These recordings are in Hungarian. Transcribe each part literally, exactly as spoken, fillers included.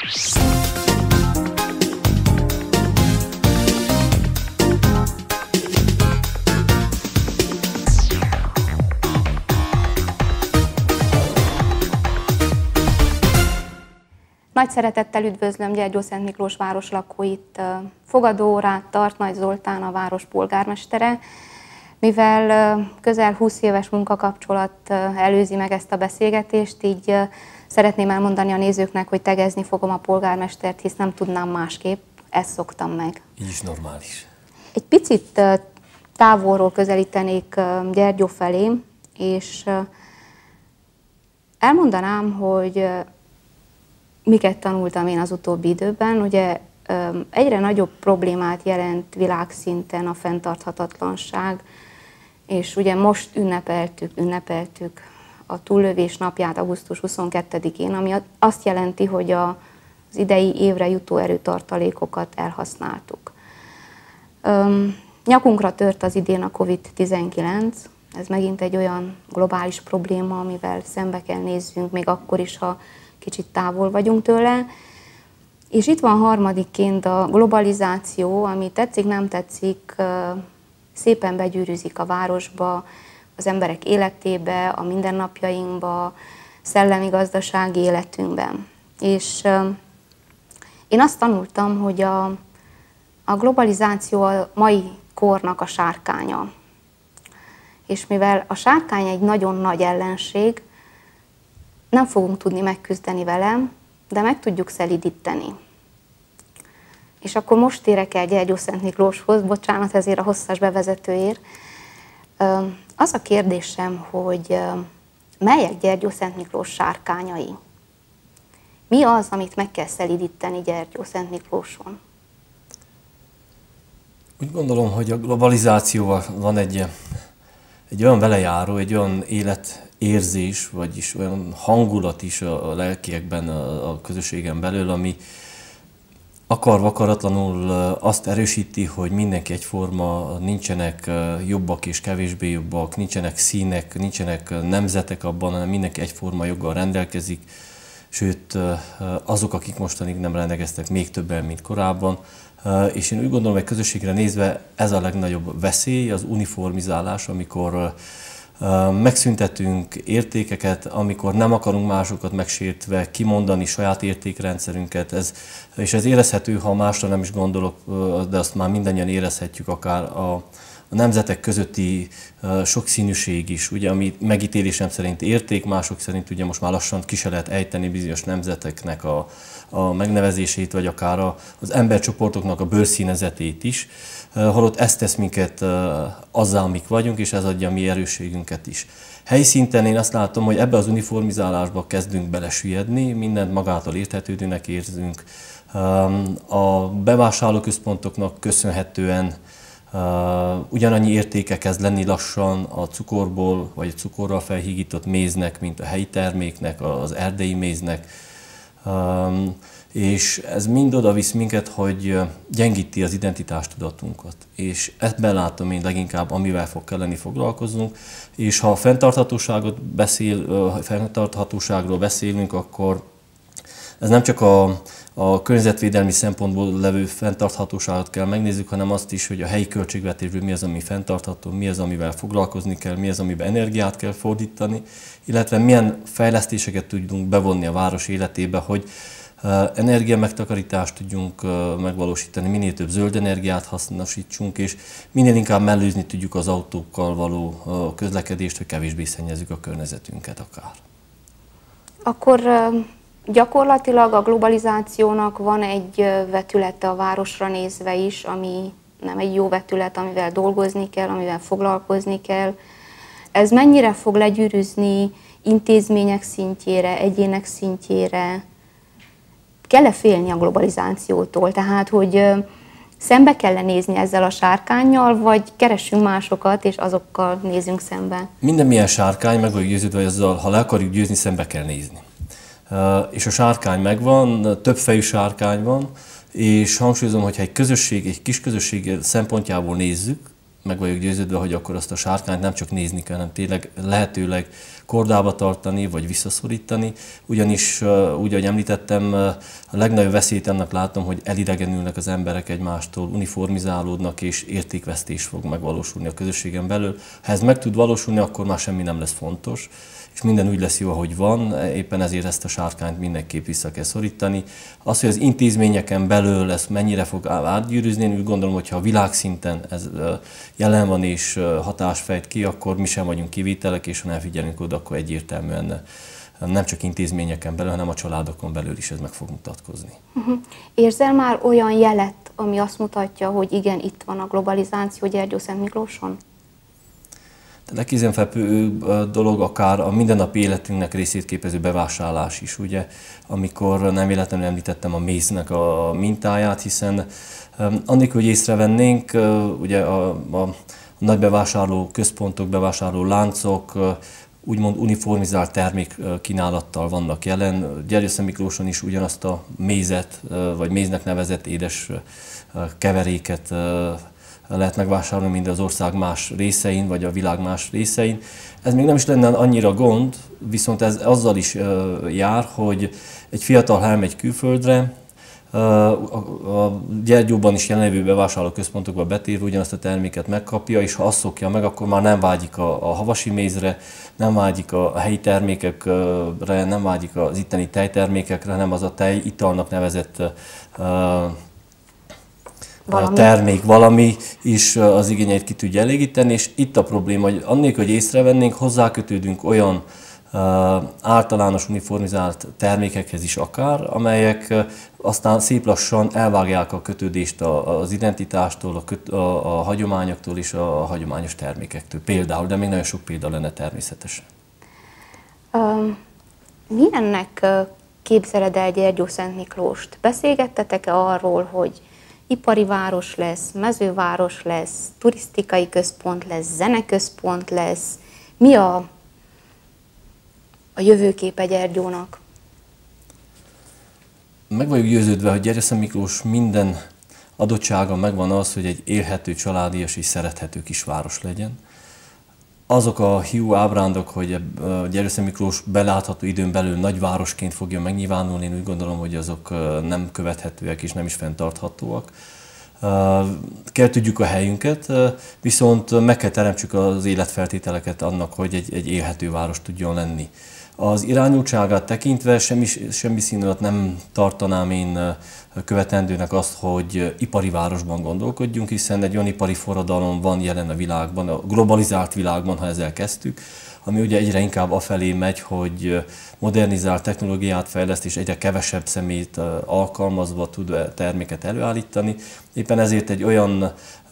Nagy szeretettel üdvözlöm Gyergyószent Miklós város lakóit. Fogadóórát tart Nagy Zoltán, a város polgármestere. Mivel közel húsz éves munkakapcsolat előzi meg ezt a beszélgetést, így szeretném elmondani a nézőknek, hogy tegezni fogom a polgármestert, hisz nem tudnám másképp, ezt szoktam meg. Így is normális. Egy picit távolról közelítenék Gyergyó felé, és elmondanám, hogy miket tanultam én az utóbbi időben. Ugye egyre nagyobb problémát jelent világszinten a fenntarthatatlanság, és ugye most ünnepeltük, ünnepeltük a túllövés napját augusztus huszonkettedikén, ami azt jelenti, hogy a, az idei évre jutó erőtartalékokat elhasználtuk. Öm, nyakunkra tört az idén a kovid tizenkilenc, ez megint egy olyan globális probléma, amivel szembe kell nézzünk, még akkor is, ha kicsit távol vagyunk tőle. És itt van harmadikként a globalizáció, ami tetszik, nem tetszik, szépen begyűrűzik a városba, az emberek életébe, a mindennapjainkba, szellemi gazdasági életünkben. És én azt tanultam, hogy a, a globalizáció a mai kornak a sárkánya. És mivel a sárkány egy nagyon nagy ellenség, nem fogunk tudni megküzdeni velem, de meg tudjuk szelídíteni. És akkor most térek el Gyergyószent Miklóshoz, bocsánat ezért a hosszas bevezetőért. Az a kérdésem, hogy melyek Gyergyószent Miklós sárkányai? Mi az, amit meg kell szelídíteni Gyergyószent Miklóson? Úgy gondolom, hogy a globalizációval van egy, egy olyan velejáró, egy olyan életérzés, vagyis olyan hangulat is a, a lelkiekben, a, a közösségen belül, ami akarva akaratlanul azt erősíti, hogy mindenki egyforma, nincsenek jobbak és kevésbé jobbak, nincsenek színek, nincsenek nemzetek abban, hanem mindenki egyforma joggal rendelkezik, sőt azok, akik mostanig nem rendelkeztek, még többen, mint korábban. És én úgy gondolom, hogy közösségre nézve ez a legnagyobb veszély, az uniformizálás, amikor megszüntetünk értékeket, amikor nem akarunk másokat megsértve kimondani saját értékrendszerünket, ez, és ez érezhető, ha másra nem is gondolok, de azt már mindannyian érezhetjük, akár a, a nemzetek közötti sokszínűség is, ugye, ami megítélésem szerint érték, mások szerint ugye most már lassan ki se lehet ejteni bizonyos nemzeteknek a, a megnevezését, vagy akár a, az embercsoportoknak a bőrszínezetét is, holott ezt tesz minket azzá, amik vagyunk, és ez adja a mi erősségünket is. Helyi szinten én azt látom, hogy ebbe az uniformizálásba kezdünk belesüllyedni, mindent magától érthetődőnek érzünk. A bevásárlóközpontoknak köszönhetően ugyanannyi értéke kezd lenni lassan a cukorból, vagy a cukorral felhígított méznek, mint a helyi terméknek, az erdei méznek. És ez mind oda visz minket, hogy gyengíti az identitástudatunkat. És ebben látom én leginkább, amivel fog kelleni foglalkoznunk. És ha a fenntarthatóságot beszél, fenntarthatóságról beszélünk, akkor ez nem csak a, a környezetvédelmi szempontból levő fenntarthatóságot kell megnézzük, hanem azt is, hogy a helyi költségvetésből mi az, ami fenntartható, mi az, amivel foglalkozni kell, mi az, amiben energiát kell fordítani, illetve milyen fejlesztéseket tudjunk bevonni a város életébe, hogy energia megtakarítást tudjunk megvalósítani, minél több zöld energiát hasznosítsunk, és minél inkább mellőzni tudjuk az autókkal való közlekedést, hogy kevésbé szennyezzük a környezetünket akár. Akkor gyakorlatilag a globalizációnak van egy vetülete a városra nézve is, ami nem egy jó vetület, amivel dolgozni kell, amivel foglalkozni kell. Ez mennyire fog legyűrűzni intézmények szintjére, egyének szintjére? Kell-e félni a globalizációtól? Tehát, hogy szembe kell nézni ezzel a sárkánnyal, vagy keressünk másokat, és azokkal nézzünk szembe? Minden milyen sárkány, meg vagyok győződve, hogy azzal, ha le akarjuk győzni, szembe kell nézni. És a sárkány megvan, többfejű sárkány van, és hangsúlyozom, hogy ha egy közösség, egy kis közösség szempontjából nézzük, meg vagyok győződve, hogy akkor azt a sárkányt nem csak nézni kell, hanem tényleg lehetőleg kordába tartani, vagy visszaszorítani, ugyanis, úgy, ahogy említettem, a legnagyobb veszélyt annak látom, hogy elidegenülnek az emberek egymástól, uniformizálódnak, és értékvesztés fog megvalósulni a közösségen belül. Ha ez meg tud valósulni, akkor már semmi nem lesz fontos, és minden úgy lesz jó, ahogy van, éppen ezért ezt a sárkányt mindenképp vissza kell szorítani. Az, hogy az intézményeken belül ez mennyire fog átgyűrűzni, én úgy gondolom, hogy ha a világszinten ez jelen van és hatás fejt ki, akkor mi sem vagyunk kivételek, és ha nem figyelünk oda, akkor egyértelműen nem csak intézményeken belül, hanem a családokon belül is ez meg fog mutatkozni. Uh-huh. Érzel már olyan jelet, ami azt mutatja, hogy igen, itt van a globalizáció Gyergyószentmiklóson? A legkézenfekvő dolog akár a mindennapi életünknek részét képező bevásárlás is, ugye, amikor nem véletlenül említettem a méznek a mintáját, hiszen annélkül, hogy észrevennénk, ugye a, a, a nagy bevásárló központok, bevásárló láncok úgymond uniformizált termékkínálattal vannak jelen. Gyergyószentmiklóson is ugyanazt a mézet, vagy méznek nevezett édes keveréket lehet megvásárolni, mint az ország más részein, vagy a világ más részein. Ez még nem is lenne annyira gond, viszont ez azzal is jár, hogy egy fiatal, ha elmegy külföldre, a Gyergyóban is jelenlévő bevásárlóközpontokba betérve ugyanazt a terméket megkapja, és ha azt szokja meg, akkor már nem vágyik a, a havasi mézre, nem vágyik a helyi termékekre, nem vágyik az itteni tejtermékekre, hanem az a tej italnak nevezett Valami. termék, valami is az igényeit ki tudja elégíteni, és itt a probléma, hogy annélkül, hogy észrevennénk, hozzákötődünk olyan uh, általános uniformizált termékekhez is akár, amelyek uh, aztán szép lassan elvágják a kötődést a, az identitástól, a, köt, a, a hagyományoktól és a, a hagyományos termékektől például, de még nagyon sok példa lenne természetesen. Um, milyennek képzeled el Gyergyószentmiklóst? Beszélgettetek-e arról, hogy ipari város lesz, mezőváros lesz, turisztikai központ lesz, zeneközpont lesz? Mi a, a jövőképe Gyergyónak? Meg vagyok győződve, hogy Gyergyószentmiklós minden adottsága megvan az, hogy egy élhető, családias és szerethető kisváros legyen. Azok a hiú ábrándok, hogy Gyergyószentmiklós belátható időn belül nagyvárosként fogja megnyilvánulni, én úgy gondolom, hogy azok nem követhetőek és nem is fenntarthatóak. Kell tudjuk a helyünket, viszont meg kell teremtsük az életfeltételeket annak, hogy egy, egy élhető város tudjon lenni. Az irányultságát tekintve semmi, semmi szín alatt nem tartanám én követendőnek azt, hogy ipari városban gondolkodjunk, hiszen egy olyan ipari forradalom van jelen a világban, a globalizált világban, ha ezzel kezdtük, ami ugye egyre inkább afelé megy, hogy modernizált technológiát fejleszt, és egyre kevesebb személyt alkalmazva tud terméket előállítani. Éppen ezért egy olyan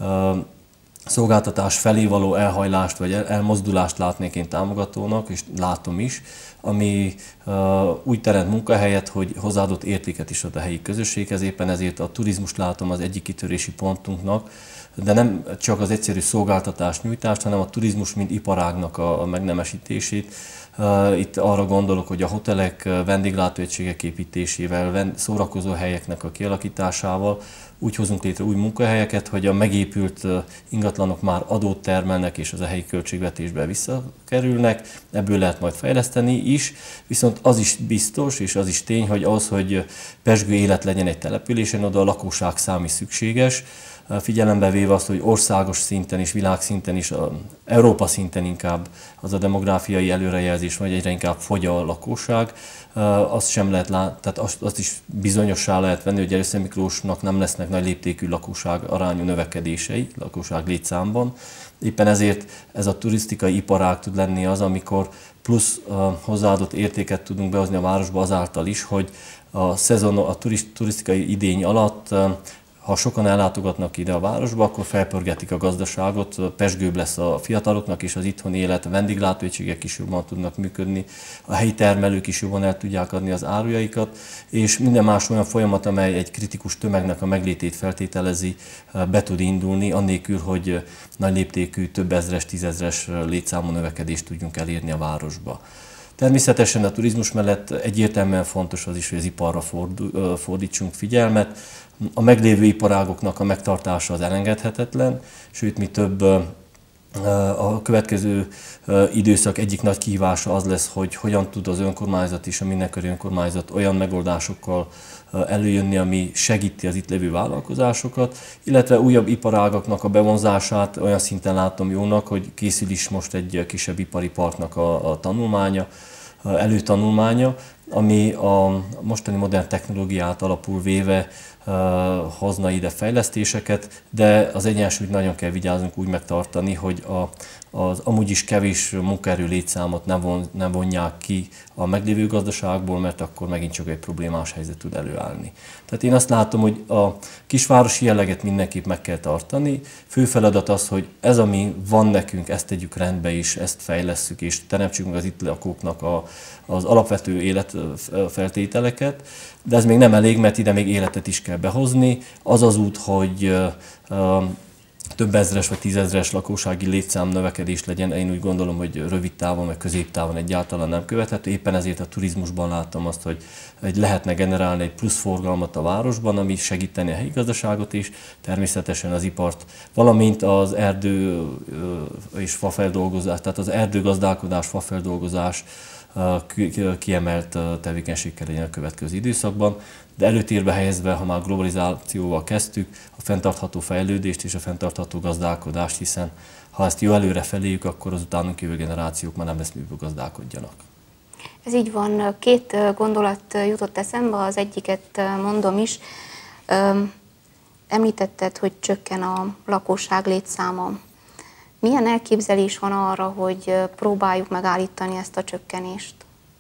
szolgáltatás felé való elhajlást vagy elmozdulást látnék én támogatónak, és látom is, ami uh, úgy teremt munkahelyet, hogy hozzáadott értéket is ad a helyi közösséghez, éppen ezért a turizmust látom az egyik kitörési pontunknak, de nem csak az egyszerű szolgáltatás nyújtást, hanem a turizmus mint iparágnak a, a megnemesítését. Uh, itt arra gondolok, hogy a hotelek, vendéglátóegységek építésével, szórakozó helyeknek a kialakításával úgy hozunk létre új munkahelyeket, hogy a megépült ingatlanok már adót termelnek, és az a helyi költségvetésbe visszakerülnek, ebből lehet majd fejleszteni is, viszont az is biztos, és az is tény, hogy az, hogy pezsgő élet legyen egy településen, oda a lakosság szám is szükséges, figyelembe véve azt, hogy országos szinten és világszinten is, a Európa szinten inkább az a demográfiai előrejelzés, vagy egyre inkább fogy a lakosság, azt sem lehet látni, tehát azt, azt is bizonyossá lehet venni, hogy Gyergyószentmiklósnak nem lesznek nagy léptékű lakosság arányú növekedései, lakosság létszámban. Éppen ezért ez a turisztikai iparág tud lenni az, amikor plusz hozzáadott értéket tudunk behozni a városba azáltal is, hogy a szezon, a turisztikai idény alatt, ha sokan ellátogatnak ide a városba, akkor felpörgetik a gazdaságot, pezsgőbb lesz a fiataloknak, és az itthoni élet, a vendéglátóegységek is jobban tudnak működni, a helyi termelők is jobban el tudják adni az árujaikat, és minden más olyan folyamat, amely egy kritikus tömegnek a meglétét feltételezi, be tud indulni, annélkül, hogy nagy léptékű, több ezres, tízezres létszámú növekedést tudjunk elérni a városba. Természetesen a turizmus mellett egyértelműen fontos az is, hogy az iparra fordítsunk figyelmet. A meglévő iparágoknak a megtartása az elengedhetetlen, sőt, mi több A következő időszak egyik nagy kihívása az lesz, hogy hogyan tud az önkormányzat és a mindenkori önkormányzat olyan megoldásokkal előjönni, ami segíti az itt lévő vállalkozásokat, illetve újabb iparágaknak a bevonzását olyan szinten látom jónak, hogy készül is most egy kisebb ipari parknak a, a tanulmánya, előtanulmánya, ami a mostani modern technológiát alapul véve uh, hozna ide fejlesztéseket, de az egyensúlyt nagyon kell vigyáznunk úgy megtartani, hogy a, az amúgy is kevés munkaerő létszámot ne, von, ne vonják ki a meglévő gazdaságból, mert akkor megint csak egy problémás helyzet tud előállni. Tehát én azt látom, hogy a kisvárosi jelleget mindenképp meg kell tartani. Fő feladat az, hogy ez, ami van nekünk, ezt tegyük rendbe is, ezt fejlesszük, és teremtsük meg az itt lakóknak a, az alapvető életfeltételeket, de ez még nem elég, mert ide még életet is kell behozni. Az az út, hogy több ezres vagy tízezres lakósági létszám növekedés legyen, én úgy gondolom, hogy rövid távon, vagy középtávon egyáltalán nem követhető. Éppen ezért a turizmusban látom azt, hogy, hogy lehetne generálni egy plusz forgalmat a városban, ami segíteni a helyi gazdaságot is, természetesen az ipart, valamint az erdő és fafeldolgozás, tehát az erdőgazdálkodás, fafeldolgozás kiemelt tevékenységkel legyen a következő időszakban, de előtérbe helyezve, ha már globalizációval kezdtük, a fenntartható fejlődést és a fenntartható gazdálkodást, hiszen ha ezt jó előre feléjük, akkor az utánunk jövő generációk már nem lesz miből gazdálkodjanak. Ez így van. Két gondolat jutott eszembe, az egyiket mondom is. Említetted, hogy csökken a lakosság létszáma. Milyen elképzelés van arra, hogy próbáljuk megállítani ezt a csökkenést?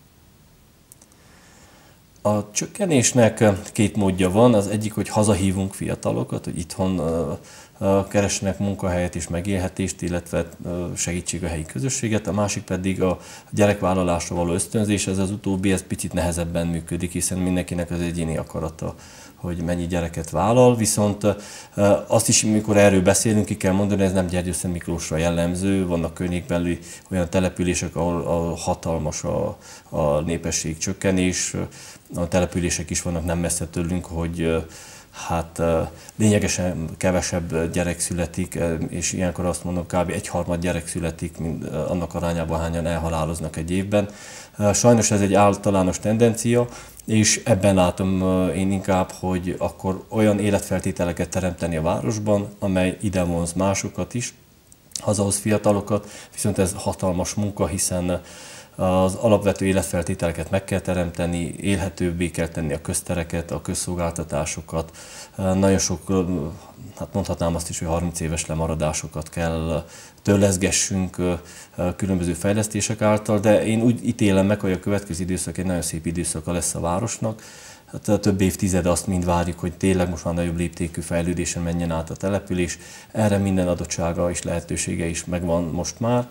A csökkenésnek két módja van. Az egyik, hogy hazahívunk fiatalokat, hogy itthon keressenek munkahelyet és megélhetést, illetve segítség a helyi közösséget. A másik pedig a gyerekvállalásra való ösztönzés. Ez az utóbbi, ez picit nehezebben működik, hiszen mindenkinek az egyéni akarata, hogy mennyi gyereket vállal, viszont azt is, amikor erről beszélünk, ki kell mondani, hogy ez nem Gyergyószent Miklósra jellemző, vannak környékbeli olyan települések, ahol, ahol hatalmas a, a népesség csökkenés, a települések is vannak nem messze tőlünk, hogy hát lényegesen kevesebb gyerek születik, és ilyenkor azt mondom, kb. Egyharmad gyerek születik, mint annak arányában hányan elhaláloznak egy évben. Sajnos ez egy általános tendencia, és ebben látom én inkább, hogy akkor olyan életfeltételeket teremteni a városban, amely ide vonz másokat is, hazahoz fiatalokat, viszont ez hatalmas munka, hiszen az alapvető életfeltételeket meg kell teremteni, élhetőbbé kell tenni a köztereket, a közszolgáltatásokat. Nagyon sok, hát mondhatnám azt is, hogy harminc éves lemaradásokat kell törleszgessünk különböző fejlesztések által, de én úgy ítélem meg, hogy a következő időszak egy nagyon szép időszaka lesz a városnak. Hát több évtized azt mind várjuk, hogy tényleg most már nagyobb léptékű fejlődésen menjen át a település. Erre minden adottsága és lehetősége is megvan most már.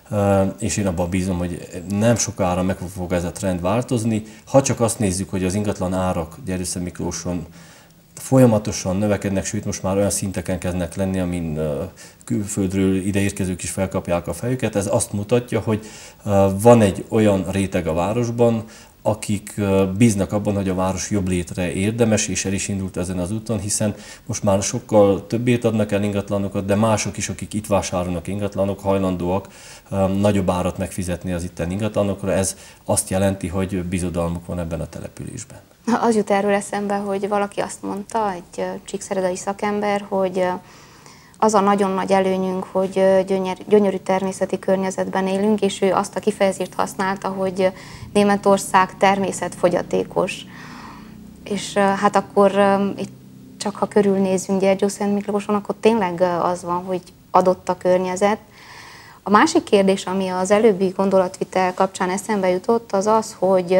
És én abban bízom, hogy nem sokára meg fog ez a trend változni. Ha csak azt nézzük, hogy az ingatlan árak Gyergyószent Miklóson folyamatosan növekednek, sőt most már olyan szinteken kezdnek lenni, amin külföldről ideérkezők is felkapják a fejüket. Ez azt mutatja, hogy van egy olyan réteg a városban, akik bíznak abban, hogy a város jobb létre érdemes, és el is indult ezen az úton, hiszen most már sokkal többét adnak el ingatlanokat, de mások is, akik itt vásárolnak ingatlanok, hajlandóak nagyobb árat megfizetni az itten ingatlanokra. Ez azt jelenti, hogy bizodalmuk van ebben a településben. Az jut erről eszembe, hogy valaki azt mondta, egy csíkszeredai szakember, hogy az a nagyon nagy előnyünk, hogy gyönyörű természeti környezetben élünk, és ő azt a kifejezést használta, hogy Németország természetfogyatékos. És hát akkor itt csak ha körülnézünk Gyergyószent Miklóson, akkor tényleg az van, hogy adott a környezet. A másik kérdés, ami az előbbi gondolatvitel kapcsán eszembe jutott, az az, hogy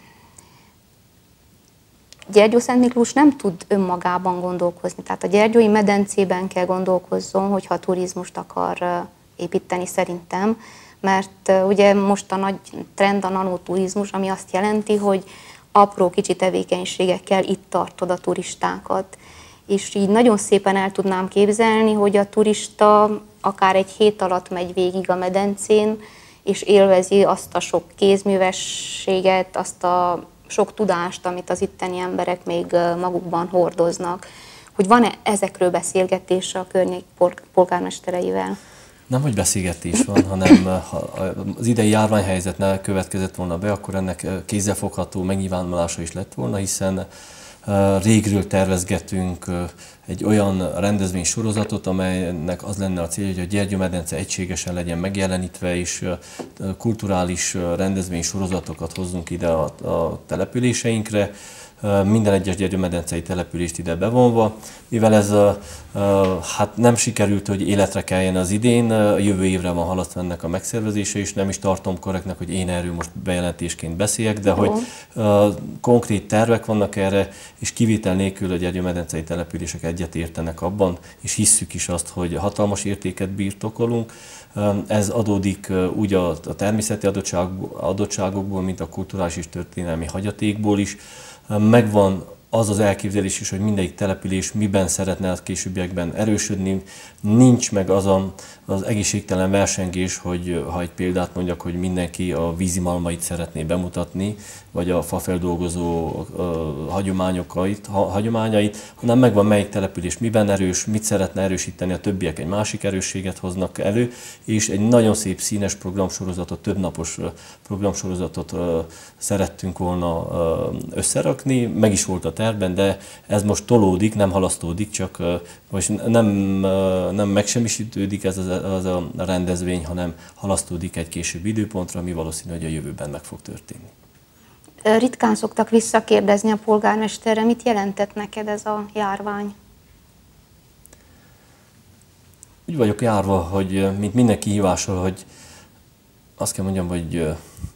Gyergyószent Miklós nem tud önmagában gondolkozni. Tehát a Gyergyói medencében kell gondolkozzon, hogyha turizmust akar építeni szerintem, mert ugye most a nagy trend a nanoturizmus, ami azt jelenti, hogy apró kicsi tevékenységekkel itt tartod a turistákat. És így nagyon szépen el tudnám képzelni, hogy a turista akár egy hét alatt megy végig a medencén, és élvezi azt a sok kézművességet, azt a sok tudást, amit az itteni emberek még magukban hordoznak. Hogy van-e ezekről beszélgetés a környék polgármestereivel? Nem, hogy beszélgetés van, hanem ha az idei járványhelyzet ne következett volna be, akkor ennek kézzelfogható megnyilvánulása is lett volna, hiszen régről tervezgetünk egy olyan rendezvénysorozatot, amelynek az lenne a célja, hogy a Gyergyő-medence egységesen legyen megjelenítve, és kulturális rendezvénysorozatokat hozzunk ide a, a településeinkre, minden egyes Gyergyő-medencei települést ide bevonva. Mivel ez hát nem sikerült, hogy életre keljen az idén, jövő évre van halasztva ennek a megszervezése, és nem is tartom korrektnek, hogy én erről most bejelentésként beszéljek, de hogy konkrét tervek vannak erre, és kivétel nélkül a Gyergyő-medencei települések egyetértenek abban, és hisszük is azt, hogy hatalmas értéket birtokolunk. Ez adódik úgy a természeti adottságokból, mint a kulturális és történelmi hagyatékból is. Megvan az az elképzelés is, hogy mindegyik település miben szeretne a későbbiekben erősödni. Nincs meg az a, az egészségtelen versengés, hogy ha egy példát mondjak, hogy mindenki a vízimalmait szeretné bemutatni, vagy a fafeldolgozó uh, hagyományokat, ha, hagyományait, hanem megvan melyik település miben erős, mit szeretne erősíteni, a többiek egy másik erősséget hoznak elő, és egy nagyon szép színes programsorozatot, többnapos programsorozatot uh, szerettünk volna uh, összerakni, meg is volt a tervben, de ez most tolódik, nem halasztódik, csak uh, most nem, uh, nem megsemmisítődik ez az, az a rendezvény, hanem halasztódik egy későbbi időpontra, ami valószínű, hogy a jövőben meg fog történni. Ritkán szoktak visszakérdezni a polgármesterre, mit jelentett neked ez a járvány? Úgy vagyok járva, hogy mint minden kihívással, hogy azt kell mondjam, hogy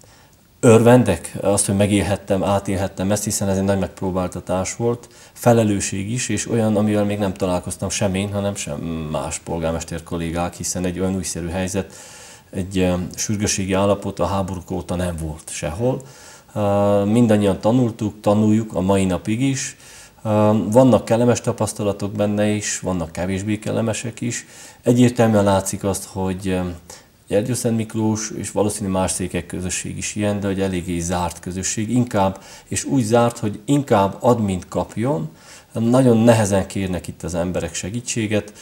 örvendek, azt, hogy megélhettem, átélhettem ezt, hiszen ez egy nagy megpróbáltatás volt, felelősség is, és olyan, amivel még nem találkoztam sem én, hanem sem más polgármester kollégák, hiszen egy olyan újszerű helyzet, egy sürgősségi állapot a háborúk óta nem volt sehol. Mindannyian tanultuk, tanuljuk a mai napig is. Vannak kellemes tapasztalatok benne is, vannak kevésbé kellemesek is. Egyértelműen látszik azt, hogy Gyergyőszent Miklós és valószínű más székely közösség is ilyen, de hogy eléggé zárt közösség, inkább, és úgy zárt, hogy inkább ad, mint kapjon. Nagyon nehezen kérnek itt az emberek segítséget,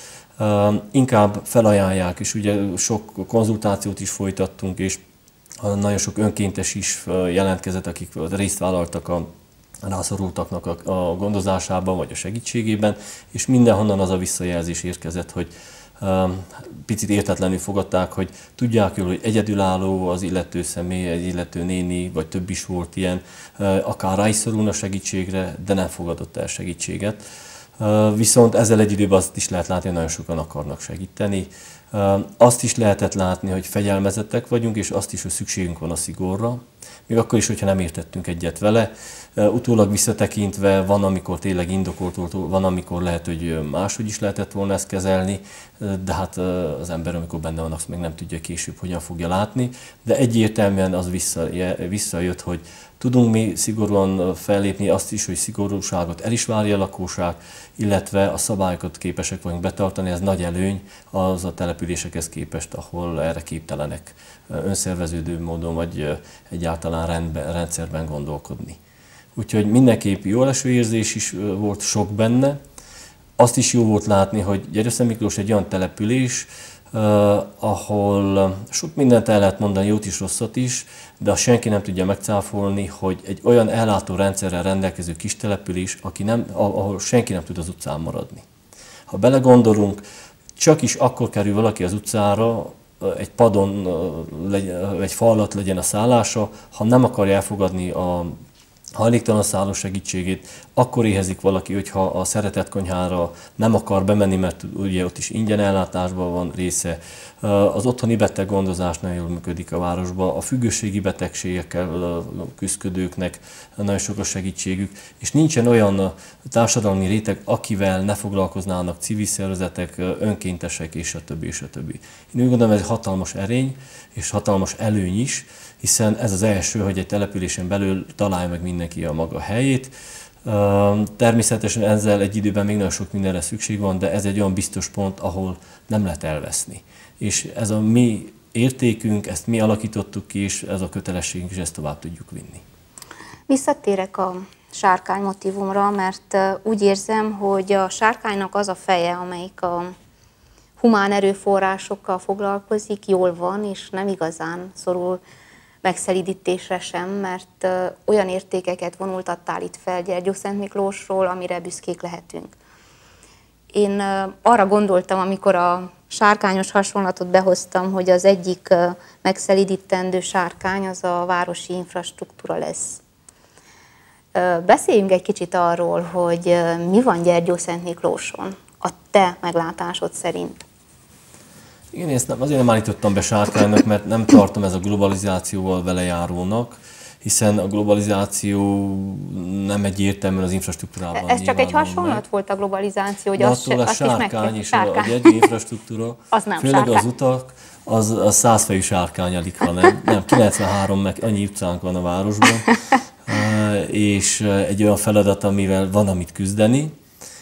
inkább felajánlják, és ugye sok konzultációt is folytattunk, és nagyon sok önkéntes is jelentkezett, akik részt vállaltak a rászorultaknak a gondozásában vagy a segítségében, és mindenhonnan az a visszajelzés érkezett, hogy picit értetlenül fogadták, hogy tudják jól, hogy egyedülálló az illető személy, egy illető néni, vagy több is volt ilyen, akár rá is szorulna segítségre, de nem fogadott el segítséget. Viszont ezzel egy időben azt is lehet látni, hogy nagyon sokan akarnak segíteni. Azt is lehetett látni, hogy fegyelmezettek vagyunk, és azt is, hogy szükségünk van a szigorra, még akkor is, hogyha nem értettünk egyet vele. Utólag visszatekintve van, amikor tényleg indokolt volt, van, amikor lehet, hogy máshogy is lehetett volna ezt kezelni, de hát az ember, amikor benne van, azt még nem tudja később, hogyan fogja látni. De egyértelműen az visszajött, hogy tudunk mi szigorúan fellépni, azt is, hogy szigorúságot el is várja a lakóság, illetve a szabályokat képesek vagyunk betartani, ez nagy előny az a településekhez képest, ahol erre képtelenek önszerveződő módon, vagy egyáltalán rendben, rendszerben gondolkodni. Úgyhogy mindenképp jó eső érzés is volt sok benne. Azt is jó volt látni, hogy Gyergyőszent Miklós egy olyan település, Uh, ahol sok mindent el lehet mondani, jót is, rosszat is, de azt senki nem tudja megcáfolni, hogy egy olyan ellátó rendszerrel rendelkező kis település, aki nem, ahol senki nem tud az utcán maradni. Ha belegondolunk, csak is akkor kerül valaki az utcára, egy padon, egy fal alatt legyen a szállása, ha nem akarja elfogadni a hajléktalan szálló segítségét, akkor éhezik valaki, hogyha a szeretett konyhára nem akar bemenni, mert ugye ott is ingyen ellátásban van része. Az otthoni beteg gondozás nagyon jól működik a városban, a függőségi betegségekkel küzdködőknek nagyon sok a segítségük, és nincsen olyan társadalmi réteg, akivel ne foglalkoznának civil szervezetek, önkéntesek és a többi, és a többi. Én úgy gondolom, ez egy hatalmas erény és hatalmas előny is, hiszen ez az első, hogy egy településen belül találja meg mindenki a maga helyét. Természetesen ezzel egy időben még nagyon sok mindenre szükség van, de ez egy olyan biztos pont, ahol nem lehet elveszni. És ez a mi értékünk, ezt mi alakítottuk ki, és ez a kötelességünk, és ezt tovább tudjuk vinni. Visszatérek a sárkány motívumra, mert úgy érzem, hogy a sárkánynak az a feje, amelyik a humán erőforrásokkal foglalkozik, jól van, és nem igazán szorul megszelídítésre sem, mert olyan értékeket vonultattál itt fel Gyergyószent Miklósról, amire büszkék lehetünk. Én arra gondoltam, amikor a sárkányos hasonlatot behoztam, hogy az egyik megszelídítendő sárkány az a városi infrastruktúra lesz. Beszéljünk egy kicsit arról, hogy mi van Gyergyószent Miklóson, a te meglátásod szerint. Én ezt nem, azért nem állítottam be sárkánynak, mert nem tartom ez a globalizációval velejárónak, hiszen a globalizáció nem egyértelműen az infrastruktúrában. Ez csak egy hasonlat meg. Volt a globalizáció, hogy azt, az, a azt sárkány is és a, a gyergyi infrastruktúra, az nem főleg sárkány. Az utak, az, az százfejű sárkány alig, hanem nem, kilencvenhárom meg annyi utcánk van a városban, és egy olyan feladat, amivel van amit küzdeni,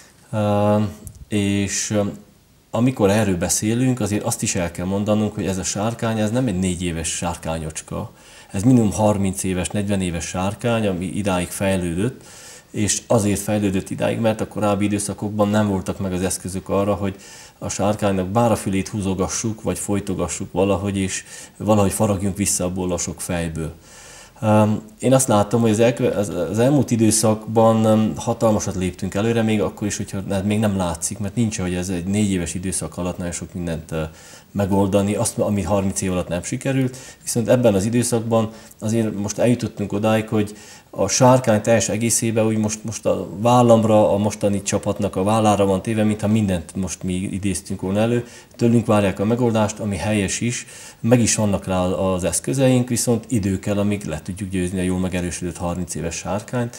és amikor erről beszélünk, azért azt is el kell mondanunk, hogy ez a sárkány, ez nem egy négy éves sárkányocska, ez minimum harminc éves, negyven éves sárkány, ami idáig fejlődött, és azért fejlődött idáig, mert a korábbi időszakokban nem voltak meg az eszközök arra, hogy a sárkánynak bár a fülét húzogassuk, vagy folytogassuk valahogy, és valahogy faragjunk vissza abból a sok fejből. Én azt látom, hogy az, az elmúlt időszakban hatalmasat léptünk előre, még akkor is, hogyha még nem látszik, mert nincs, hogy ez egy négy éves időszak alatt nagyon sok mindent megoldani, azt, ami harminc év alatt nem sikerült, viszont ebben az időszakban azért most eljutottunk odáig, hogy a sárkány teljes egészében úgy most, most a vállamra, a mostani csapatnak a vállára van téve, mintha mindent most mi idéztünk volna elő. Tőlünk várják a megoldást, ami helyes is, meg is vannak rá az eszközeink, viszont idő kell, amíg le tudjuk győzni a jól megerősödött harminc éves sárkányt.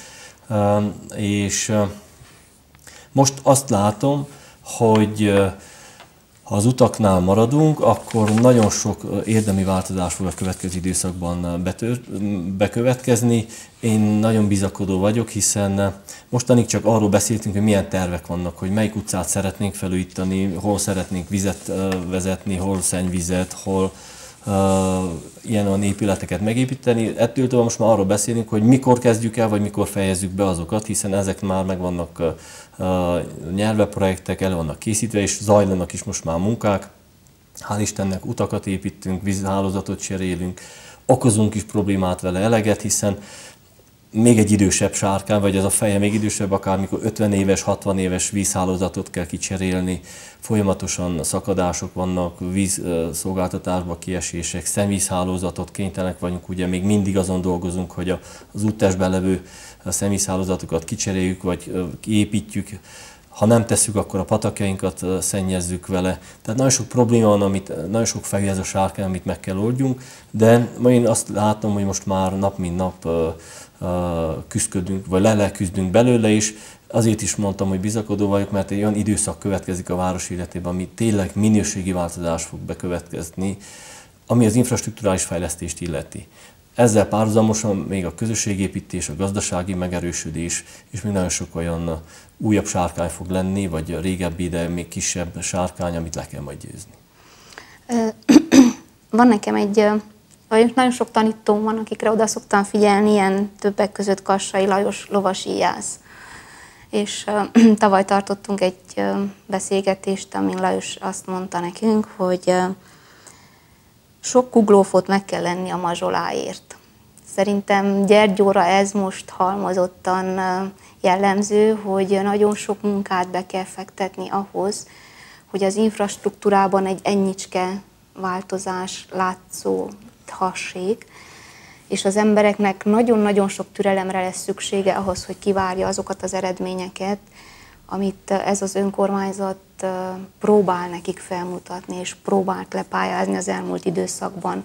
És most azt látom, hogy ha az utaknál maradunk, akkor nagyon sok érdemi változás fog a következő időszakban betör, bekövetkezni. Én nagyon bizakodó vagyok, hiszen mostanig csak arról beszéltünk, hogy milyen tervek vannak, hogy melyik utcát szeretnénk felújítani, hol szeretnénk vizet vezetni, hol szennyvizet, hol uh, ilyen olyan épületeket megépíteni. Ettől tovább most már arról beszélünk, hogy mikor kezdjük el, vagy mikor fejezzük be azokat, hiszen ezek már megvannak uh, nyelveprojektek, el vannak készítve, és zajlanak is most már munkák. Hál' Istennek utakat építünk, vízhálózatot cserélünk, okozunk is problémát vele eleget, hiszen még egy idősebb sárkány, vagy ez a feje még idősebb, akármikor ötven éves, hatvan éves vízhálózatot kell kicserélni, folyamatosan szakadások vannak, vízszolgáltatásba kiesések, szennyvízhálózatot kénytelenek vagyunk, ugye még mindig azon dolgozunk, hogy az úttestben levő szennyvízhálózatokat kicseréljük, vagy kiépítjük. Ha nem tesszük, akkor a patakjainkat szennyezzük vele. Tehát nagyon sok probléma van, amit, nagyon sok fejű ez a sárkány, amit meg kell oldjunk, de én azt látom, hogy most már nap mint nap küzdködünk, vagy le küzdünk belőle, és azért is mondtam, hogy bizakodó vagyok, mert egy olyan időszak következik a város életében, ami tényleg minőségi változás fog bekövetkezni, ami az infrastrukturális fejlesztést illeti. Ezzel párhuzamosan még a közösségépítés, a gazdasági megerősödés, és még nagyon sok olyan újabb sárkány fog lenni, vagy régebbi, de még kisebb sárkány, amit le kell majd győzni. Van nekem egy, vagy nagyon sok tanítóm van, akikre oda szoktam figyelni, ilyen többek között Kassai Lajos lovasíjász. És uh, tavaly tartottunk egy uh, beszélgetést, amin Lajos azt mondta nekünk, hogy uh, sok kuglófot meg kell lenni a mazsoláért. Szerintem Gyergyóra ez most halmozottan uh, jellemző, hogy nagyon sok munkát be kell fektetni ahhoz, hogy az infrastruktúrában egy ennyicske változás látszódhassék, és az embereknek nagyon-nagyon sok türelemre lesz szüksége ahhoz, hogy kivárja azokat az eredményeket, amit ez az önkormányzat próbál nekik felmutatni, és próbált lepályázni az elmúlt időszakban.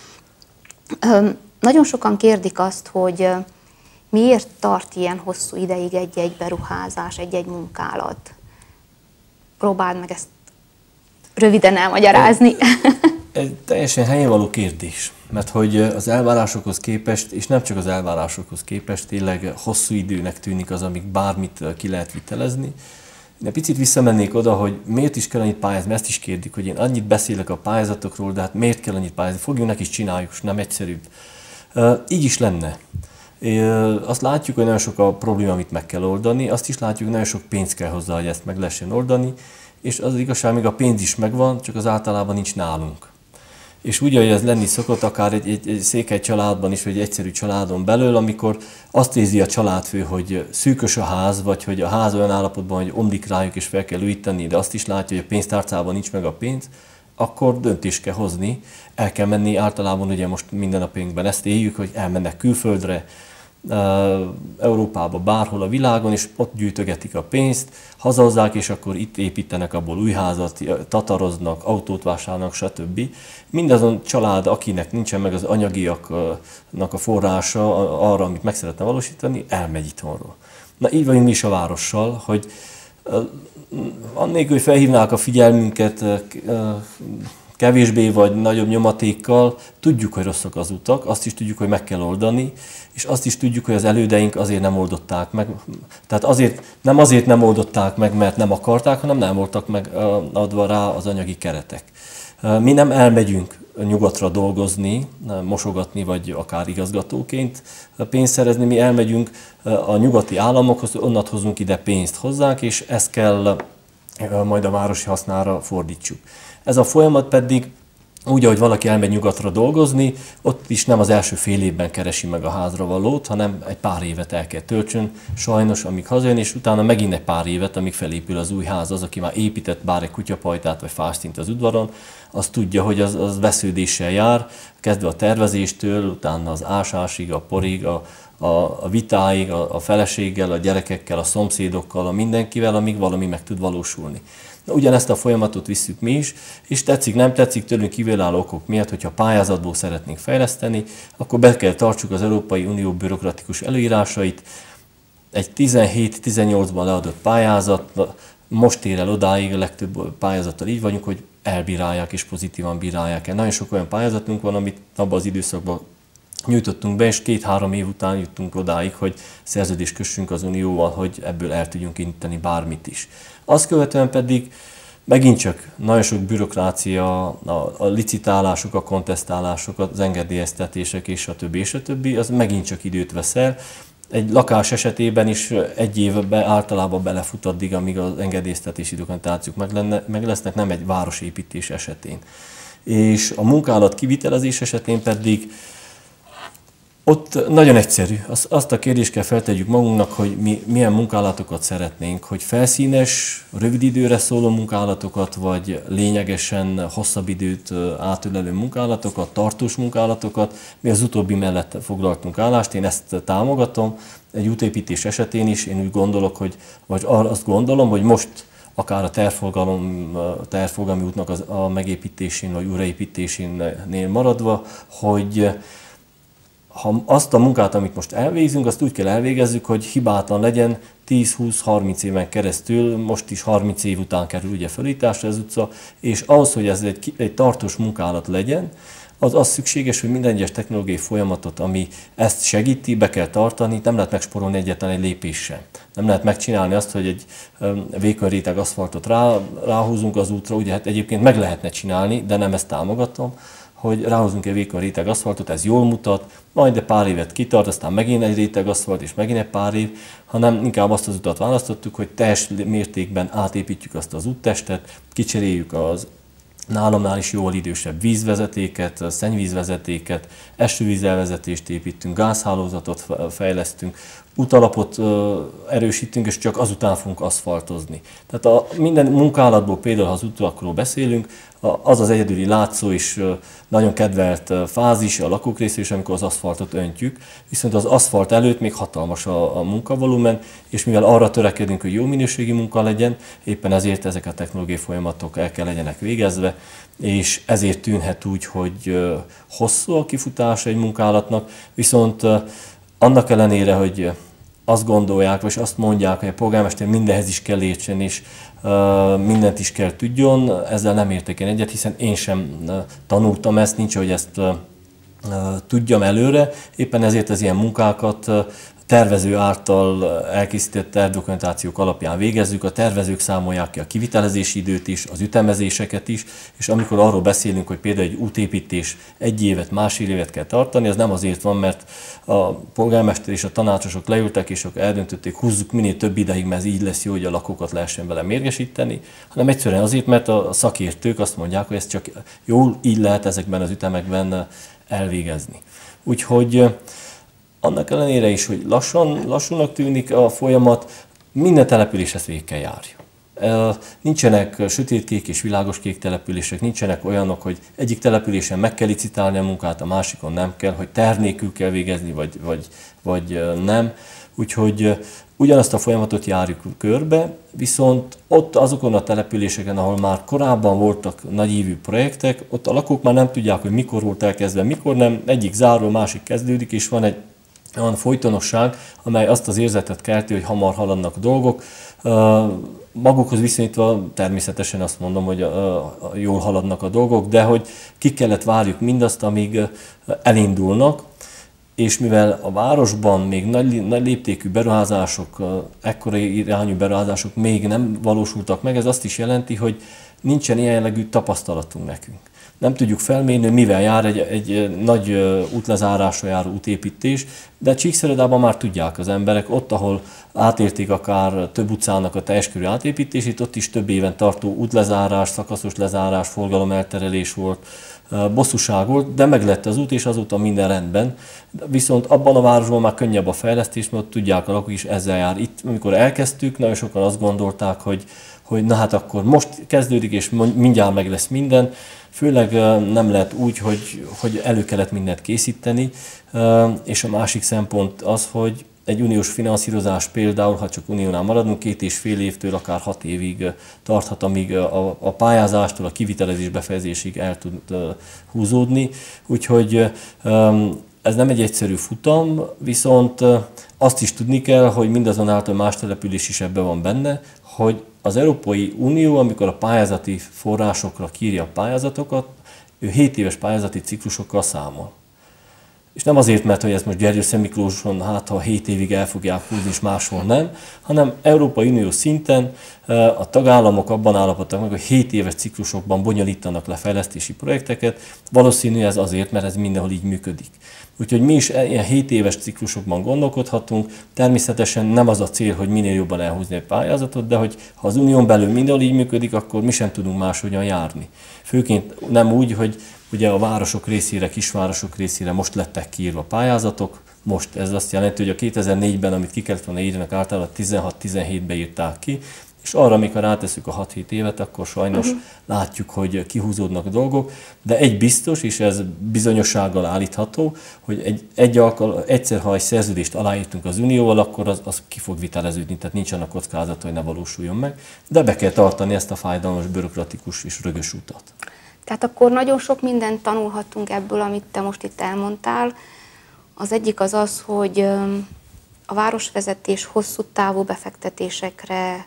Nagyon sokan kérdik azt, hogy miért tart ilyen hosszú ideig egy-egy beruházás, egy-egy munkálat. Próbáld meg ezt röviden elmagyarázni. Ez teljesen helyén való kérdés, mert hogy az elvárásokhoz képest, és nem csak az elvárásokhoz képest, tényleg hosszú időnek tűnik az, amíg bármit ki lehet vitelezni. Én egy picit visszamennék oda, hogy miért is kell annyit pályázni, mert ezt is kérdik, hogy én annyit beszélek a pályázatokról, de hát miért kell annyit pályázni, fogjunk neki is csináljuk, nem egyszerűbb. Így is lenne. Azt látjuk, hogy nagyon sok a probléma, amit meg kell oldani, azt is látjuk, hogy nagyon sok pénz kell hozzá, hogy ezt meg lehessen oldani, és az, az igazság, még a pénz is megvan, csak az általában nincs nálunk. És úgy, hogy ez lenni szokott, akár egy, egy, egy székely családban is, vagy egy egyszerű családon belül, amikor azt érzi a családfő, hogy szűkös a ház, vagy hogy a ház olyan állapotban, hogy omlik rájuk és fel kell újítani, de azt is látja, hogy a pénztárcában nincs meg a pénz, akkor döntést kell hozni, el kell menni, általában ugye most minden napjainkban ezt éljük, hogy elmennek külföldre, Európába, bárhol a világon, és ott gyűjtögetik a pénzt, hazahozzák, és akkor itt építenek abból új házat, tataroznak, autót vásárolnak, stb. Mindazon család, akinek nincsen meg az anyagiaknak a forrása arra, amit meg szeretne valósítani, elmegy itthonról. Na így vagyunk mi is a várossal, hogy annélkül, hogy felhívnák a figyelmünket kevésbé vagy nagyobb nyomatékkal, tudjuk, hogy rosszak az utak, azt is tudjuk, hogy meg kell oldani, és azt is tudjuk, hogy az elődeink azért nem oldották meg. Tehát azért, nem azért nem oldották meg, mert nem akarták, hanem nem voltak meg adva rá az anyagi keretek. Mi nem elmegyünk nyugatra dolgozni, mosogatni, vagy akár igazgatóként pénzt szerezni, mi elmegyünk a nyugati államokhoz, onnan hozunk ide pénzt hozzánk, és ezt kell majd a városi hasznára fordítsuk. Ez a folyamat pedig úgy, ahogy valaki elmegy nyugatra dolgozni, ott is nem az első fél évben keresi meg a házra valót, hanem egy pár évet el kell töltsön, sajnos, amíg hazajön, és utána megint egy pár évet, amíg felépül az új ház. Az, aki már épített bár egy kutyapajtát vagy fástint az udvaron, az tudja, hogy az, az vesződéssel jár, kezdve a tervezéstől, utána az ásásig, a porig, a, a, a vitáig, a, a feleséggel, a gyerekekkel, a szomszédokkal, a mindenkivel, amíg valami meg tud valósulni. Ugyanezt a folyamatot visszük mi is, és tetszik, nem tetszik, tőlünk kívülálló okok miatt, hogyha pályázatból szeretnénk fejleszteni, akkor be kell tartsuk az Európai Unió bürokratikus előírásait. Egy tizenhét-tizennyolcban leadott pályázat, most ér el odáig, a legtöbb pályázattal így vagyunk, hogy elbírálják és pozitívan bírálják el. Nagyon sok olyan pályázatunk van, amit abban az időszakban nyújtottunk be, és két-három év után juttunk odáig, hogy szerződést kössünk az Unióval, hogy ebből el tudjunk indítani bármit is. Azt követően pedig megint csak nagyon sok bürokrácia, a, a licitálások, a kontesztálások, az engedélyeztetések és a többi, és a többi, az megint csak időt vesz el. Egy lakás esetében is egy évben általában belefut addig, amíg az engedélyeztetési dokumentációk meg, lenne, meg lesznek, nem egy városépítés esetén. És a munkálat kivitelezés esetén pedig ott nagyon egyszerű. Azt a kérdést kell feltegyük magunknak, hogy mi milyen munkálatokat szeretnénk, hogy felszínes, rövid időre szóló munkálatokat, vagy lényegesen hosszabb időt átölelő munkálatokat, tartós munkálatokat. Mi az utóbbi mellett foglaltunk állást, én ezt támogatom. Egy útépítés esetén is én úgy gondolok, hogy, vagy azt gondolom, hogy most akár a tervforgalmi útnak az, a megépítésén, vagy újraépítésénél maradva, hogy ha azt a munkát, amit most elvégzünk, azt úgy kell elvégezzük, hogy hibátlan legyen tíz-húsz-harminc éven keresztül, most is harminc év után kerül ugye felújításra az utca, és ahhoz, hogy ez egy, egy tartós munkálat legyen, az az szükséges, hogy minden egyes technológiai folyamatot, ami ezt segíti, be kell tartani, nem lehet megsporolni egyetlen egy lépéssel. Nem lehet megcsinálni azt, hogy egy vékony réteg aszfaltot rá, ráhúzunk az útra, ugye hát egyébként meg lehetne csinálni, de nem ezt támogatom, hogy ráhozunk egy vékony réteg aszfaltot, ez jól mutat, majd egy pár évet kitart, aztán megint egy réteg aszfalt, és megint egy pár év, hanem inkább azt az utat választottuk, hogy teljes mértékben átépítjük azt az úttestet, kicseréljük az nálamnál is jóval idősebb vízvezetéket, szennyvízvezetéket, esővízelvezetést építünk, gázhálózatot fejlesztünk, utalapot erősítünk, és csak azután fogunk aszfaltozni. Tehát a minden munkálatból, például ha az utakról beszélünk, az az egyedüli látszó és nagyon kedvelt fázis a lakók részéről is, amikor az aszfaltot öntjük, viszont az aszfalt előtt még hatalmas a, a munkavolumen, és mivel arra törekedünk, hogy jó minőségi munka legyen, éppen ezért ezek a technológiai folyamatok el kell legyenek végezve, és ezért tűnhet úgy, hogy hosszú a kifutása egy munkálatnak, viszont annak ellenére, hogy azt gondolják, vagy azt mondják, hogy a polgármester mindenhez is kell értsen, és uh, mindent is kell tudjon, ezzel nem értek én egyet, hiszen én sem uh, tanultam ezt, nincs, hogy ezt uh, uh, tudjam előre, éppen ezért az ilyen munkákat uh, tervező által elkészített tervdokumentációk alapján végezzük, a tervezők számolják ki a kivitelezési időt is, az ütemezéseket is, és amikor arról beszélünk, hogy például egy útépítés egy évet, másfél évet kell tartani, az nem azért van, mert a polgármester és a tanácsosok leültek, és akkor eldöntötték, húzzuk minél több ideig, mert ez így lesz jó, hogy a lakókat lehessen vele mérgesíteni, hanem egyszerűen azért, mert a szakértők azt mondják, hogy ez csak jól így lehet ezekben az ütemekben elvégezni. Úgyhogy annak ellenére is, hogy lassan, lassúnak tűnik a folyamat, minden település ezt végig kell járja. Nincsenek sötétkék és világoskék települések, nincsenek olyanok, hogy egyik településen meg kell licitálni a munkát, a másikon nem kell, hogy terv nélkül kell végezni, vagy, vagy, vagy nem. Úgyhogy ugyanazt a folyamatot járjuk körbe, viszont ott azokon a településeken, ahol már korábban voltak nagyívű projektek, ott a lakók már nem tudják, hogy mikor volt elkezdve, mikor nem, egyik zárul, másik kezdődik, és van egy olyan folytonosság, amely azt az érzetet kelti, hogy hamar haladnak a dolgok. Magukhoz viszonyítva természetesen azt mondom, hogy jól haladnak a dolgok, de hogy ki kellett várjuk mindazt, amíg elindulnak, és mivel a városban még nagy, nagy léptékű beruházások, ekkora irányú beruházások még nem valósultak meg, ez azt is jelenti, hogy nincsen ilyen jellegű tapasztalatunk nekünk. Nem tudjuk felmérni, mivel jár egy, egy nagy útlezárásra járó útépítés, de Csíkszeredában már tudják az emberek, ott, ahol átérték akár több utcának a teljes körű átépítését, ott is több éven tartó útlezárás, szakaszos lezárás, forgalomelterelés volt, bosszúság volt, de meg lett az út, és azóta minden rendben. Viszont abban a városban már könnyebb a fejlesztés, mert tudják a lakók is, ezzel jár. Itt, amikor elkezdtük, nagyon sokan azt gondolták, hogy, hogy na hát akkor most kezdődik, és mindjárt meg lesz minden. Főleg nem lehet úgy, hogy, hogy elő kellett mindent készíteni, és a másik szempont az, hogy egy uniós finanszírozás például, ha csak uniónál maradunk, két és fél évtől akár hat évig tarthat, amíg a, a pályázástól a kivitelezés befejezésig el tud húzódni. Úgyhogy ez nem egy egyszerű futam, viszont azt is tudni kell, hogy mindazonáltal más település is ebben van benne, hogy az Európai Unió, amikor a pályázati forrásokra kírja a pályázatokat, ő hét éves pályázati ciklusokkal számol. És nem azért, mert hogy ezt most Gyergyőszentmiklóson, hát ha hét évig el fogják húzni, és máshol nem, hanem Európai Unió szinten a tagállamok abban állapodtak meg, hogy hét éves ciklusokban bonyolítanak le fejlesztési projekteket. Valószínű ez azért, mert ez mindenhol így működik. Úgyhogy mi is ilyen hét éves ciklusokban gondolkodhatunk. Természetesen nem az a cél, hogy minél jobban elhúzni egy pályázatot, de hogy ha az unión belül mindenhol így működik, akkor mi sem tudunk máshogyan járni. Főként nem úgy, hogy ugye a városok részére, kisvárosok részére most lettek kiírva pályázatok. Most ez azt jelenti, hogy a kétezer-négyben, amit ki kellett volna írnak, általában tizenhat-tizenhétben írták ki, és arra, amikor rátesszük a hat-hét évet, akkor sajnos uh-huh. látjuk, hogy kihúzódnak a dolgok, de egy biztos, és ez bizonyossággal állítható, hogy egy, egy alkal, egyszer, ha egy szerződést aláírtunk az Unióval, akkor az, az ki fog viteleződni, tehát nincs annak kockázata, hogy ne valósuljon meg, de be kell tartani ezt a fájdalmas, bürokratikus és rögös utat. Tehát akkor nagyon sok mindent tanulhattunk ebből, amit te most itt elmondtál. Az egyik az az, hogy a városvezetés hosszú távú befektetésekre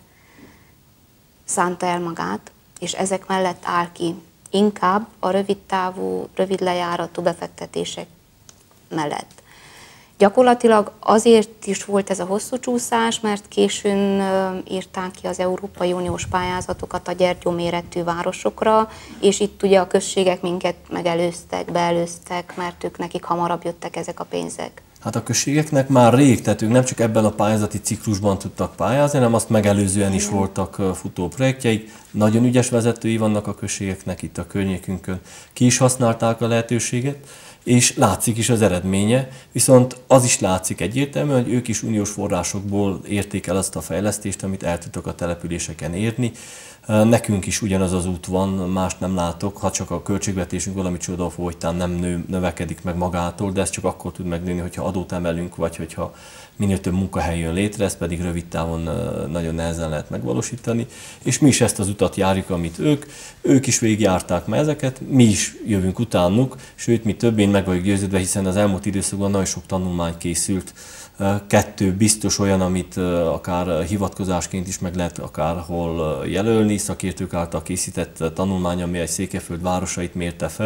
szánta el magát, és ezek mellett áll ki inkább a rövid távú, rövid lejáratú befektetések mellett. Gyakorlatilag azért is volt ez a hosszú csúszás, mert későn írták ki az Európai Uniós pályázatokat a Gyergyó méretű városokra, és itt ugye a községek minket megelőztek, beelőztek, mert ők nekik hamarabb jöttek ezek a pénzek. Hát a községeknek már rég, tehát ők nem csak ebben a pályázati ciklusban tudtak pályázni, hanem azt megelőzően is voltak futó projektjeik. Nagyon ügyes vezetői vannak a községeknek itt a környékünkön. Ki is használták a lehetőséget, és látszik is az eredménye, viszont az is látszik egyértelműen, hogy ők is uniós forrásokból érték el azt a fejlesztést, amit el tudtak a településeken érni. Nekünk is ugyanaz az út van, mást nem látok, ha csak a költségvetésünk valami csoda folytán nem nő, növekedik meg magától, de ez csak akkor tud megnőni, hogyha adót emelünk, vagy hogyha minél több munkahely jön létre, ezt pedig rövid távon nagyon nehezen lehet megvalósítani. És mi is ezt az utat járjuk, amit ők. Ők is végigjárták már ezeket, mi is jövünk utánuk, sőt, mi több, én meg vagyok győződve, hiszen az elmúlt időszakban nagyon sok tanulmány készült. Kettő biztos olyan, amit akár hivatkozásként is meg lehet akárhol jelölni, szakértők által készített tanulmány, ami egy Székelyföld városait mérte fel,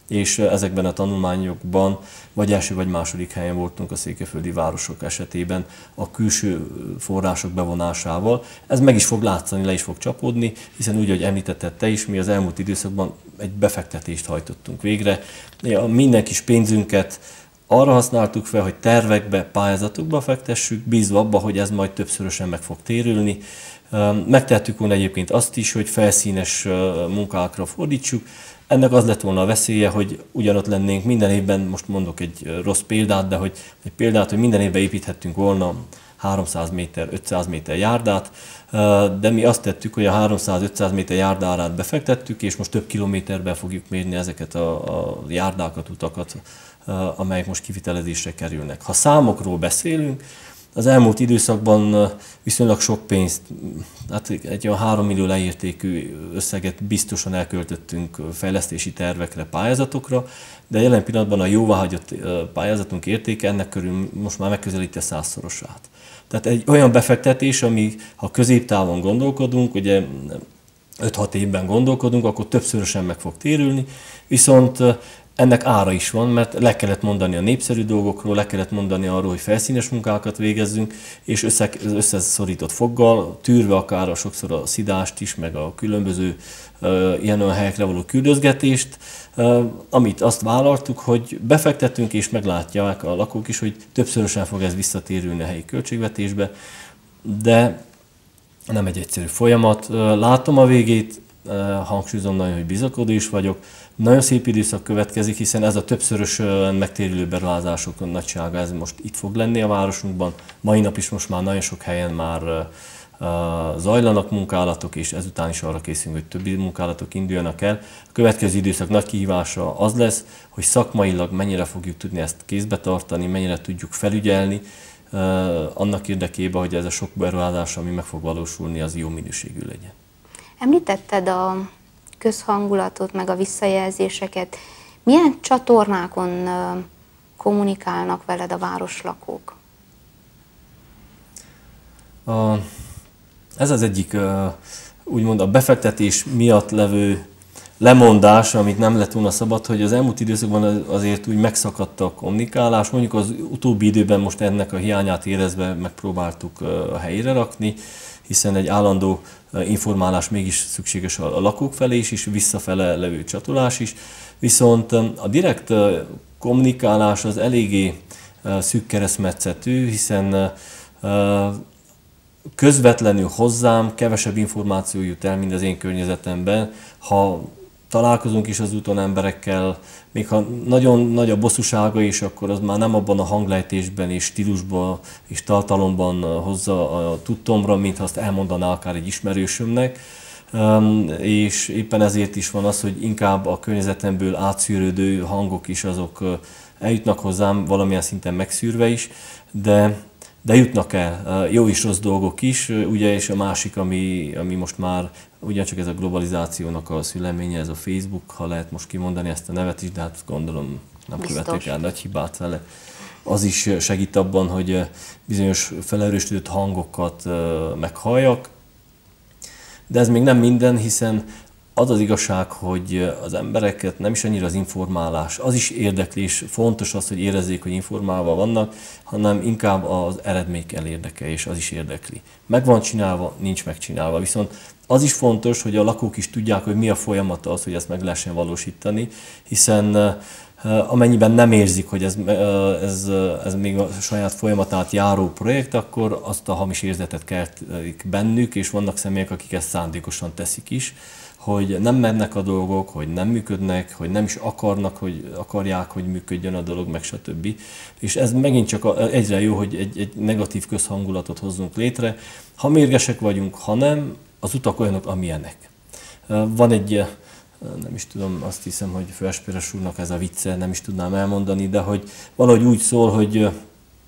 és ezekben a tanulmányokban vagy első vagy második helyen voltunk a székelyföldi városok esetében a külső források bevonásával. Ez meg is fog látszani, le is fog csapódni, hiszen úgy, ahogy említetted te is, mi az elmúlt időszakban egy befektetést hajtottunk végre. A minden kis pénzünket arra használtuk fel, hogy tervekbe, pályázatokba fektessük, bízva abba, hogy ez majd többszörösen meg fog térülni. Megtettük volna egyébként azt is, hogy felszínes munkákra fordítsuk. Ennek az lett volna a veszélye, hogy ugyanott lennénk minden évben, most mondok egy rossz példát, de hogy egy példát, hogy minden évben építhettünk volna háromszáz méter, ötszáz méter járdát, de mi azt tettük, hogy a háromszáz-ötszáz méter járdárát befektettük, és most több kilométerben fogjuk mérni ezeket a, a járdákat, utakat, amelyek most kivitelezésre kerülnek. Ha számokról beszélünk, az elmúlt időszakban viszonylag sok pénzt, hát egy olyan három millió leértékű összeget biztosan elköltöttünk fejlesztési tervekre, pályázatokra, de jelen pillanatban a jóváhagyott pályázatunk értéke ennek körül most már megközelíti a százszorosát. Tehát egy olyan befektetés, ami ha középtávon gondolkodunk, ugye öt-hat évben gondolkodunk, akkor többszörösen meg fog térülni, viszont ennek ára is van, mert le kellett mondani a népszerű dolgokról, le kellett mondani arról, hogy felszínes munkákat végezzünk, és össze, összeszorított foggal, tűrve akár a sokszor a szidást is, meg a különböző uh, ilyen olyan helyekre való küldözgetést, uh, amit azt vállaltuk, hogy befektetünk, és meglátják a lakók is, hogy többszörösen fog ez visszatérülni a helyi költségvetésbe, de nem egy egyszerű folyamat. Látom a végét, hangsúlyozom nagyon, hogy bizakodó is vagyok. Nagyon szép időszak következik, hiszen ez a többszörös megtérülő beruházások nagysága, ez most itt fog lenni a városunkban. Mai nap is most már nagyon sok helyen már zajlanak munkálatok, és ezután is arra készülünk, hogy többi munkálatok induljanak el. A következő időszak nagy kihívása az lesz, hogy szakmailag mennyire fogjuk tudni ezt kézbe tartani, mennyire tudjuk felügyelni, annak érdekében, hogy ez a sok beruházás, ami meg fog valósulni, az jó minőségű legyen. Említetted a közhangulatot, meg a visszajelzéseket. Milyen csatornákon kommunikálnak veled a városlakók? A, ez az egyik, úgymond a befektetés miatt levő lemondás, amit nem lett volna szabad, hogy az elmúlt időszakban azért úgy megszakadt a kommunikálás. Mondjuk az utóbbi időben most ennek a hiányát érezve megpróbáltuk a helyére rakni, hiszen egy állandó informálás mégis szükséges a lakók felé is, és visszafele levő csatolás is. Viszont a direkt kommunikálás az eléggé szűk keresztmetszetű, hiszen közvetlenül hozzám kevesebb információ jut el, mint az én környezetemben. Ha találkozunk is az úton emberekkel, még ha nagyon nagy a bosszúsága is, akkor az már nem abban a hanglejtésben és stílusban és tartalomban hozza a tudtomra, mint ha azt elmondaná akár egy ismerősömnek. És éppen ezért is van az, hogy inkább a környezetemből átszűrődő hangok is azok eljutnak hozzám valamilyen szinten megszűrve is, de De jutnak el jó és rossz dolgok is, ugye, és a másik, ami, ami most már ugyancsak ez a globalizációnak a szüleménye, ez a Facebook, ha lehet most kimondani ezt a nevet is, de hát gondolom nem követek el nagy hibát vele. Az is segít abban, hogy bizonyos felerősödött hangokat meghalljak, de ez még nem minden, hiszen az az igazság, hogy az embereket nem is annyira az informálás, az is érdekli, és fontos az, hogy érezzék, hogy informálva vannak, hanem inkább az eredmény kell érdekel, és az is érdekli. Meg van csinálva, nincs megcsinálva. Viszont az is fontos, hogy a lakók is tudják, hogy mi a folyamata az, hogy ezt meg lehessen valósítani, hiszen amennyiben nem érzik, hogy ez, ez, ez még a saját folyamatát járó projekt, akkor azt a hamis érzetet keltik bennük, és vannak személyek, akik ezt szándékosan teszik is, hogy nem mennek a dolgok, hogy nem működnek, hogy nem is akarnak, hogy akarják, hogy működjön a dolog, meg stb. És ez megint csak egyre jó, hogy egy, egy negatív közhangulatot hozzunk létre. Ha mérgesek vagyunk, ha nem, az utak olyanok, amilyenek. Van egy, nem is tudom, azt hiszem, hogy Főesperes úrnak ez a vicce, nem is tudnám elmondani, de hogy valahogy úgy szól, hogy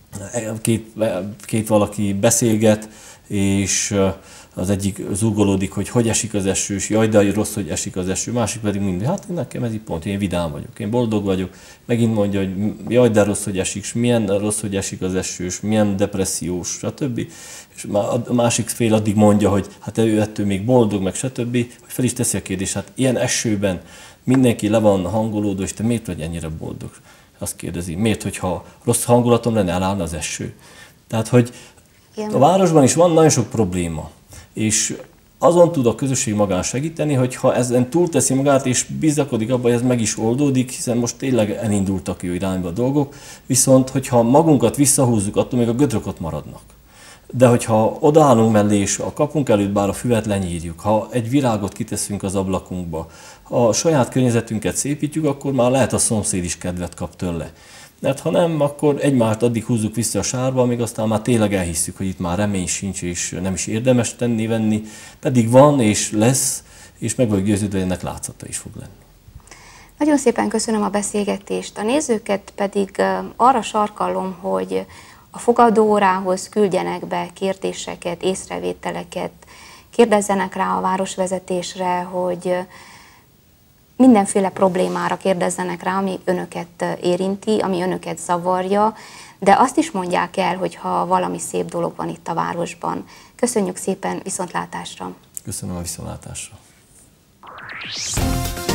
két, két valaki beszélget, és az egyik zúgolódik, hogy hogy esik az eső, és jaj, de rossz, hogy esik az eső, másik pedig mindig, hát nekem ez így pont, én vidám vagyok, én boldog vagyok, megint mondja, hogy jaj, de rossz, hogy esik, és milyen rossz, hogy esik az eső, és milyen depressziós, stb. És a másik fél addig mondja, hogy hát ő ettől még boldog, meg stb., hogy fel is teszi a kérdést, hát ilyen esőben mindenki le van hangolódó, és te miért vagy ennyire boldog? Azt kérdezi, miért, hogyha rossz hangulatom lenne, elállna az eső? Tehát, hogy a városban is van nagyon sok probléma, és azon tud a közösség magán segíteni, hogyha ezen túlteszi magát, és bizakodik abban, hogy ez meg is oldódik, hiszen most tényleg elindultak jó irányba a dolgok, viszont hogyha magunkat visszahúzzuk, attól még a gödrök ott maradnak. De hogyha odaállunk mellé, és a kapunk előtt bár a füvet lenyírjuk, ha egy virágot kiteszünk az ablakunkba, ha a saját környezetünket szépítjük, akkor már lehet a szomszéd is kedvet kap tőle. Mert ha nem, akkor egymást addig húzzuk vissza a sárba, amíg aztán már tényleg elhisszük, hogy itt már remény sincs, és nem is érdemes tenni-venni, pedig van és lesz, és meg vagyok győződve, hogy ennek látszata is fog lenni. Nagyon szépen köszönöm a beszélgetést, a nézőket pedig arra sarkallom, hogy a fogadóórához küldjenek be kérdéseket, észrevételeket, kérdezzenek rá a városvezetésre, hogy mindenféle problémára kérdezzenek rá, ami önöket érinti, ami önöket zavarja, de azt is mondják el, hogyha valami szép dolog van itt a városban. Köszönjük szépen, viszontlátásra! Köszönöm a viszontlátásra!